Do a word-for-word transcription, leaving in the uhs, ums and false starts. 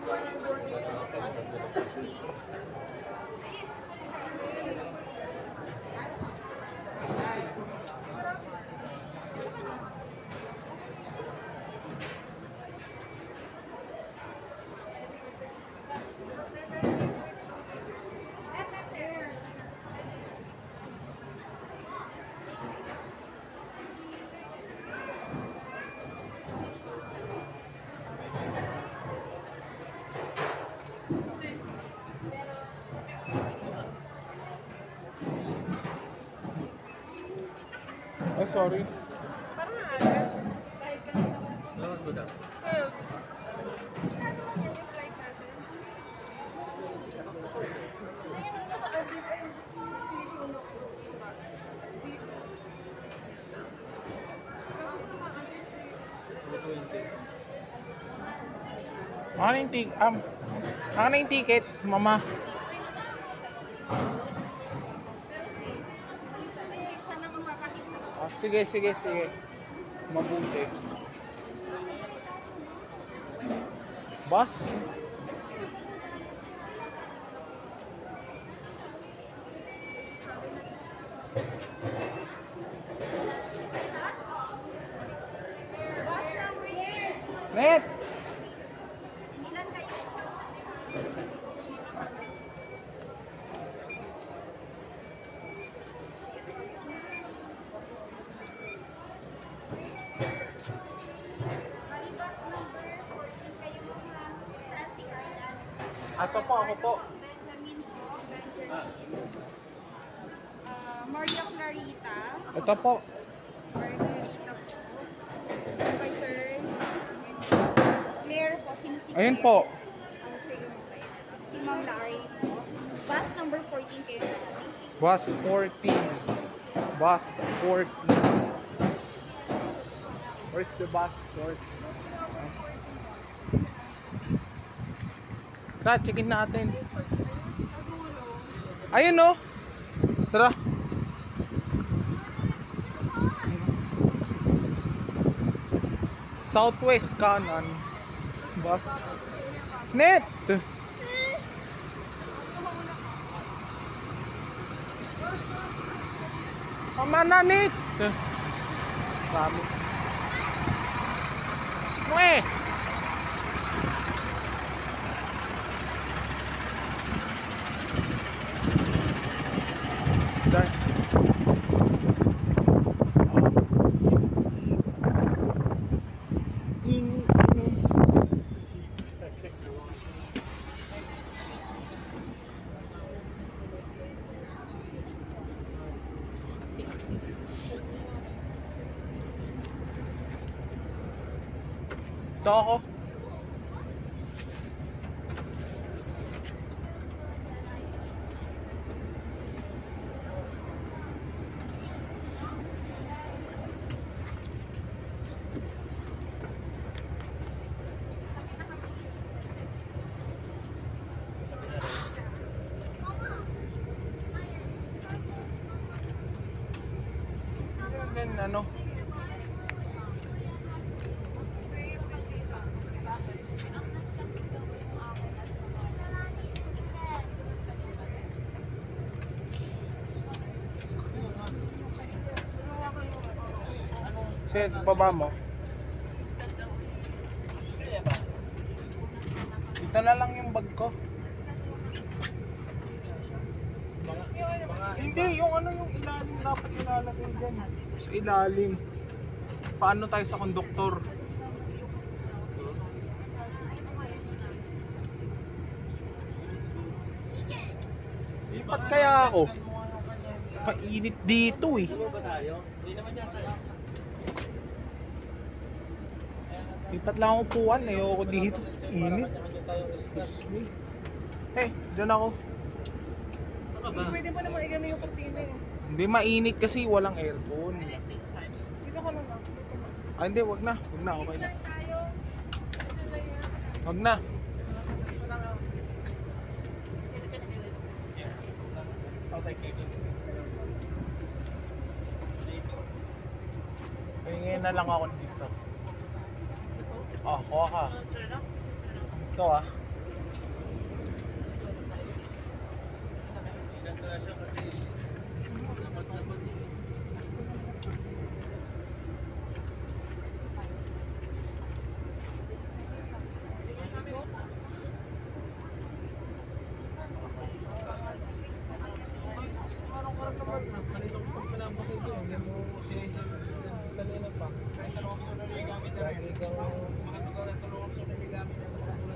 Oh, sorry. Parang agad. Lawas mo daw. Ano yung ticket? Um, ano yung ticket, mama? Ah, sige, sige, sige. Mabuti. Bus? Net! Ato po, ako po. Benjamin po, Benjamin. Uh, Maria Clarita. Ito po. Maria Clarita po. Okay, sir. Claire po, sino si Ayun Claire? po. Oh, sige mo kayo. Si Ma'am Larry po. Bus number fourteen kayo. Bus fourteen. Bus fourteen. Where's the bus fourteen? Tara, checkin natin. Ayun o. Tara. Southwest kanan. Bus. Net! Mama na, Net! Dami. Mwe! Dahil. In, ito ako. Yan, ano? Sige, baba mo. Dito na lang yung bag ko. Hindi, yung ano yung ilalim dapat ilalagay dyan. Sa ilalim. Paano tayo sa konduktor? Lipat kaya ako? Painit dito eh. Lipat lang ako upuan, ayoko dito. Init. Excuse me. Hey, dyan ako. Pwede mo naman igami yung kurtina eh. Hindi, mainit kasi walang aircon. Dito ka naman. Ah, hindi, wag na. Wag na, okay na. Tayo. Wag na. Ay, ngayon na lang ako dito. Ah, kuha ka. Ito ah. tulungan sa namigamit.